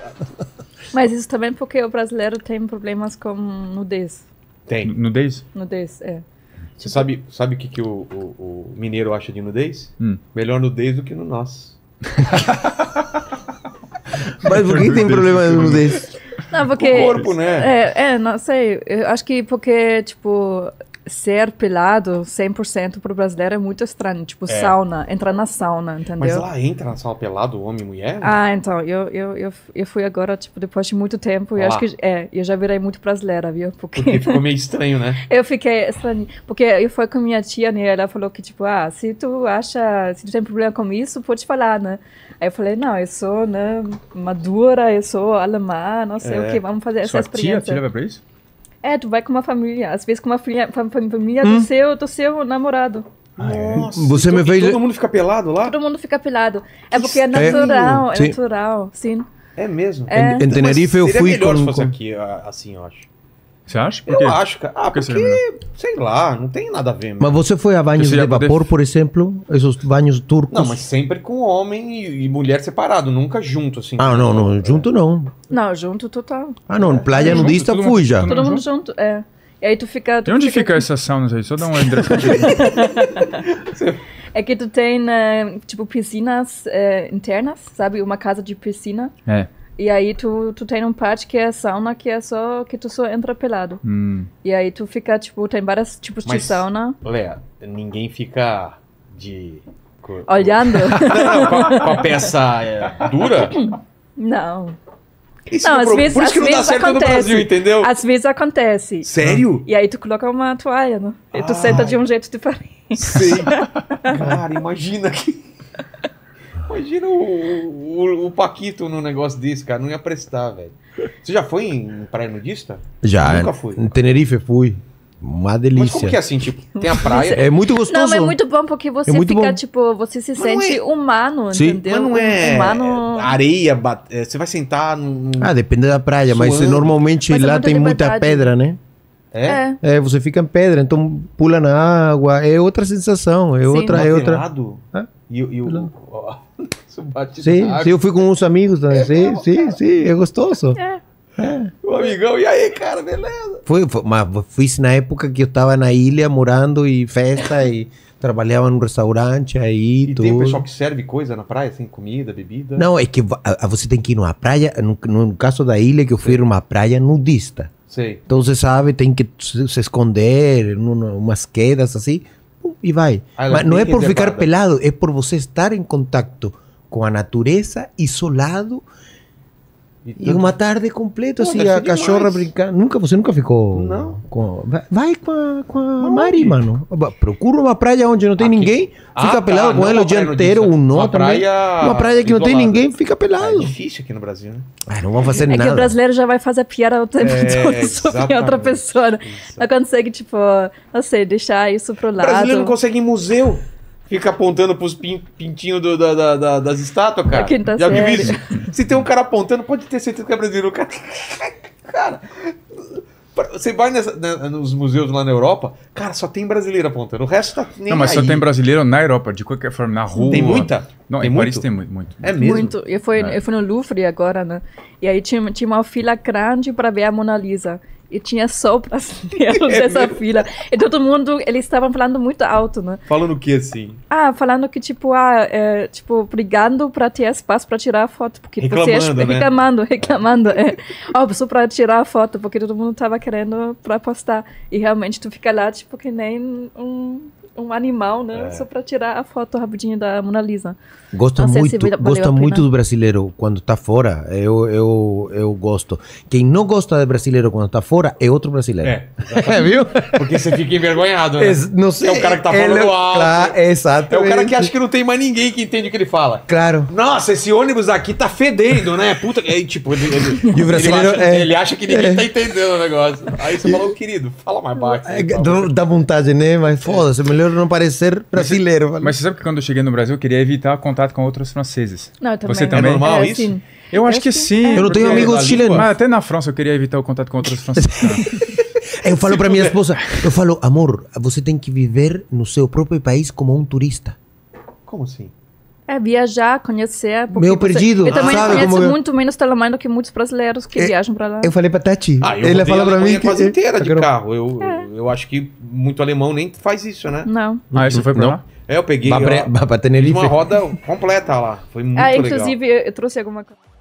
Mas isso também porque o brasileiro tem problemas com nudez. Tem. Nudez? Nudez, é. Você sabe o que o mineiro acha de nudez? Melhor nudez do que no nosso. Mas por que tem problema de nudez? Não, porque... O corpo, né? Não sei. Eu acho que porque, tipo, ser pelado 100% pro brasileiro é muito estranho. Tipo, sauna, entrar na sauna, entendeu? Mas lá entra na sauna pelado, homem e mulher? Ah, então, eu fui agora, tipo, depois de muito tempo, e acho que, eu já virei muito brasileira, viu? Porque ficou meio estranho, né? Eu fiquei estranho, porque eu fui com minha tia, né, ela falou que, tipo, se tu tem problema com isso, pode falar, né? Aí eu falei, não, eu sou, né, madura, eu sou alemã, não sei o que, vamos fazer essa experiência. Tia te leva pra isso? Tu vai com uma família, às vezes com uma família do seu namorado. Nossa, você me fez... todo mundo fica pelado lá? Todo mundo fica pelado. É porque é natural, sim. natural, sim. É mesmo? Em Tenerife eu fui melhor com... se fosse aqui, assim, eu acho. Você acha? Por quê? Eu acho, cara. Porque, sei lá, não tem nada a ver. Mas você foi a banhos de vapor, por exemplo? Esses banhos turcos? Não, mas sempre com homem e mulher separado, nunca junto, assim. Ah, não, junto não. Não, junto total. Ah, não, praia nudista fui já. Todo mundo junto, E aí tu fica... E onde fica essas saunas aí? Só dá uma endereço. É que tu tem, tipo, piscinas internas, sabe? Uma casa de piscina. E aí tu tem um parte que é sauna, que é só que tu só entra pelado. E aí tu fica, tipo, tem vários tipos de sauna. Léa, ninguém fica de... Olhando? Não, com a peça dura? Não. Não, às vezes, por isso que não dá certo no Brasil, entendeu? Às vezes acontece. Sério? E aí tu coloca uma toalha, né? E tu senta de um jeito diferente. Sei. Cara, imagina que... Imagina o Paquito num negócio desse, cara. Não ia prestar, velho. Você já foi em praia nudista? Já. Nunca fui. Em Tenerife fui. Uma delícia. Mas como que é assim, tipo, tem a praia... É muito gostoso. Não, mas é muito bom porque você fica, tipo, você se sente humano, entendeu? Mas não é humano... areia, você vai sentar num... depende da praia, mas normalmente lá tem muita pedra, né? Você fica em pedra, então pula na água, é outra sensação, é outra... Sim, eu fui com uns amigos também, sim, é gostoso. O amigão, e aí, cara, beleza? Mas fui na época que eu estava na ilha morando e festa e trabalhava num restaurante aí. E tem pessoal que serve coisa na praia, assim, comida, bebida? Não, é que você tem que ir numa praia, no caso da ilha que eu fui numa praia nudista. Sei. Então você sabe, tem que se esconder, umas quedas assim, e vai. Mas não é por ficar pelado, é por você estar em contato com a natureza, isolado. E uma tarde completa, assim, a cachorra brincando. Você nunca ficou... Não. Vai com a Mari, mano. Procura uma praia onde não tem ninguém, fica pelado com ela o dia inteiro, uma praia que não tem ninguém, fica pelado. É difícil aqui no Brasil, né? Não vão fazer nada. É que o brasileiro já vai fazer piada o tempo todo sobre outra pessoa. Não consegue, tipo, não sei, deixar isso pro lado. O brasileiro não consegue ir em museu. Fica apontando pros pintinhos das estátuas, cara. Já viu isso? Se tem um cara apontando, pode ter certeza que é brasileiro. Cara, você vai nos museus lá na Europa, cara, só tem brasileiro apontando. O resto tá nem Não, mas aí. só tem brasileiro na Europa, de qualquer forma, na rua. Tem muita? Não, tem em Paris muito? tem muito. É mesmo? Muito. Eu fui no Louvre agora, né? E aí tinha uma fila grande para ver a Mona Lisa. E tinha só brasileiros nessa fila. E todo mundo, eles estavam falando muito alto, né? Falando o que, assim? Falando que, tipo, brigando pra ter espaço pra tirar a foto. Porque reclamando, reclamando. Só pra tirar a foto, porque todo mundo tava querendo pra postar. E realmente tu fica lá, tipo, que nem um animal, né? Só pra tirar a foto rapidinho da Mona Lisa. Gosta muito do brasileiro quando tá fora. Eu gosto. Quem não gosta de brasileiro quando tá fora é outro brasileiro. Viu? Porque você fica envergonhado, né? Não sei. É o cara que tá falando alto. Claro, exato. É o cara que acha que não tem mais ninguém que entende o que ele fala. Claro. Nossa, esse ônibus aqui tá fedendo, né? Puta. Tipo, e o brasileiro ele acha que ninguém tá entendendo o negócio. Aí você falou, querido, fala mais baixo. Dá vontade, né? Mas foda-se, melhor não parecer brasileiro. Mas você sabe que quando eu cheguei no Brasil, eu queria evitar contato com outros franceses. Não, eu também. Você também? É normal isso? Sim. Eu acho que sim. Eu não tenho amigos chilenos. Mas até na França eu queria evitar o contato com outros franceses. Eu falo pra minha esposa, amor, você tem que viver no seu próprio país como um turista. Como assim? Viajar, conhecer. Meu perdido. Eu também conheço muito menos Telemann do que muitos brasileiros que viajam pra lá. Eu falei pra Tati. Ele fala pra mim quase inteira de carro. Eu acho que muito alemão nem faz isso, né? Não. Isso foi pra lá? Eu peguei pra Tenerife. Uma roda completa lá. Foi muito legal. Inclusive, eu trouxe alguma coisa.